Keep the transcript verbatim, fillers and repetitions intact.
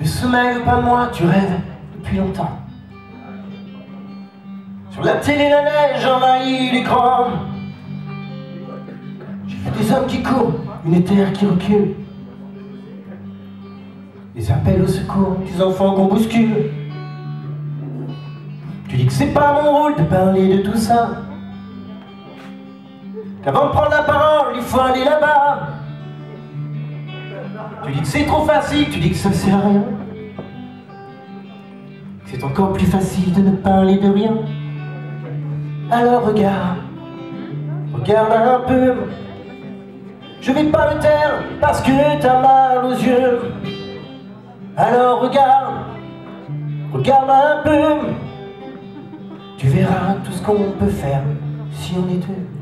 Le sommeil ou pas moi, tu rêves depuis longtemps. Sur la télé, la neige envahit l'écran. J'ai vu des hommes qui courent, une éther qui recule, des appels au secours, des enfants qu'on bouscule. Tu dis que c'est pas mon rôle de parler de tout ça, qu'avant de prendre la parole, il faut aller là-bas. Tu dis que c'est trop facile, tu dis que ça sert à rien, que c'est encore plus facile de ne parler de rien. Alors regarde, regarde un peu. Je vais pas me taire parce que t'as mal aux yeux. Alors regarde, regarde un peu. Tu verras tout ce qu'on peut faire si on est deux.